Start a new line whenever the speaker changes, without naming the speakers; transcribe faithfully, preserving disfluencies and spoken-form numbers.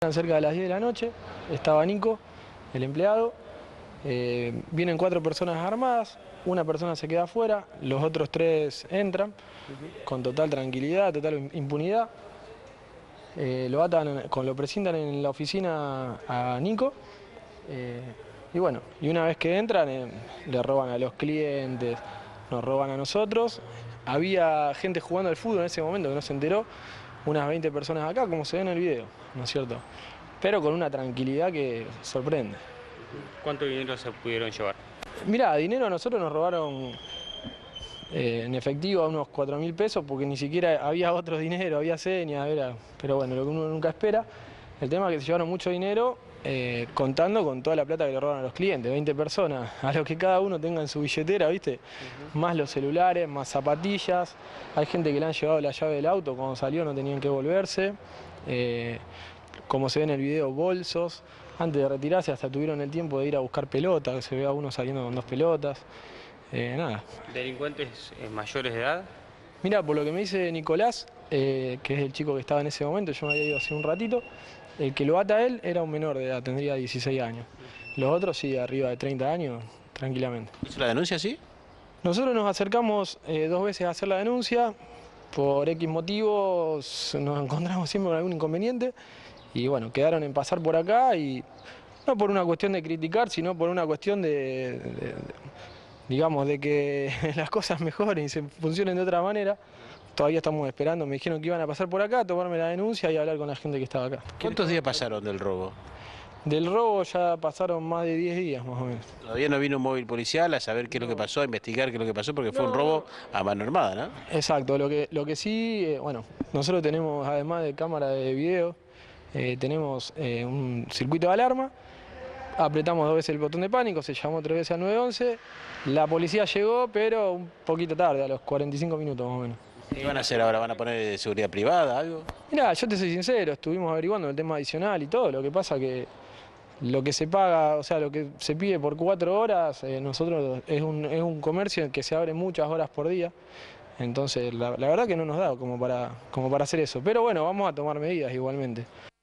Cerca de las diez de la noche, estaba Nico, el empleado, eh, vienen cuatro personas armadas, una persona se queda afuera, los otros tres entran con total tranquilidad, total impunidad, eh, lo atan, con, lo presentan en la oficina a Nico, eh, y bueno, y una vez que entran, eh, le roban a los clientes, nos roban a nosotros. Había gente jugando al fútbol en ese momento que no se enteró, unas veinte personas acá, como se ve en el video, ¿no es cierto? Pero con una tranquilidad que sorprende.
¿Cuánto dinero se pudieron llevar?
Mirá, dinero a nosotros nos robaron eh, en efectivo unos cuatro mil pesos, porque ni siquiera había otro dinero, había señas, era, pero bueno, lo que uno nunca espera. El tema es que se llevaron mucho dinero, eh, contando con toda la plata que le roban a los clientes, veinte personas, a lo que cada uno tenga en su billetera, ¿viste? Uh-huh. Más los celulares, más zapatillas. Hay gente que le han llevado la llave del auto, cuando salió no tenían que volverse. Eh, como se ve en el video, bolsos. Antes de retirarse hasta tuvieron el tiempo de ir a buscar pelotas, se ve a uno saliendo con dos pelotas. Eh, nada.
¿Delincuentes eh, mayores de edad?
Mira, por lo que me dice Nicolás, eh, que es el chico que estaba en ese momento, yo me había ido hace un ratito, el que lo ata a él era un menor de edad, tendría dieciséis años. Los otros sí, arriba de treinta años, tranquilamente.
¿Hizo la denuncia, sí?
Nosotros nos acercamos eh, dos veces a hacer la denuncia, por X motivos nos encontramos siempre con algún inconveniente y bueno, quedaron en pasar por acá, y no por una cuestión de criticar, sino por una cuestión de, de, de digamos, de que las cosas mejoren y se funcionen de otra manera. Todavía estamos esperando, me dijeron que iban a pasar por acá, a tomarme la denuncia y hablar con la gente que estaba acá.
¿Cuántos días pasaron del robo?
Del robo ya pasaron más de diez días, más o menos.
Todavía no vino un móvil policial a saber qué es lo que pasó, a investigar qué es lo que pasó, porque fue
no,
un robo
no.
a mano armada, ¿no?
Exacto, lo que, lo que sí, eh, bueno, nosotros tenemos, además de cámara de video, eh, tenemos eh, un circuito de alarma, apretamos dos veces el botón de pánico, se llamó tres veces al nueve once, la policía llegó, pero un poquito tarde, a los cuarenta y cinco minutos más o menos.
¿Qué van a hacer ahora? ¿Van a poner seguridad privada, algo?
Mirá, yo te soy sincero, estuvimos averiguando el tema adicional y todo, lo que pasa que lo que se paga, o sea, lo que se pide por cuatro horas, eh, nosotros es un, es un comercio en que se abre muchas horas por día, entonces la, la verdad que no nos da como para, como para hacer eso, pero bueno, vamos a tomar medidas igualmente.